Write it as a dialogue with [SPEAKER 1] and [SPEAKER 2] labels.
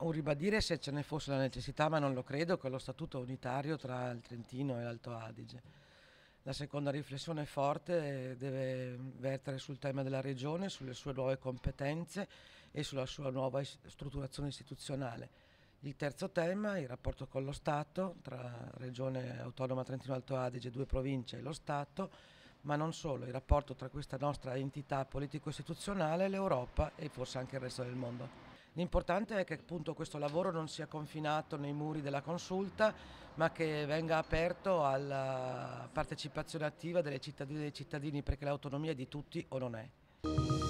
[SPEAKER 1] un ribadire se ce ne fosse la necessità, ma non lo credo, che lo statuto unitario tra il Trentino e l'Alto Adige. La seconda riflessione forte deve vertere sul tema della regione, sulle sue nuove competenze e sulla sua nuova strutturazione istituzionale. Il terzo tema, il rapporto con lo Stato, tra Regione Autonoma Trentino-Alto Adige, due province e lo Stato, ma non solo, il rapporto tra questa nostra entità politico-istituzionale, l'Europa e forse anche il resto del mondo. L'importante è che appunto questo lavoro non sia confinato nei muri della consulta, ma che venga aperto alla partecipazione attiva delle cittadine e dei cittadini, perché l'autonomia è di tutti o non è.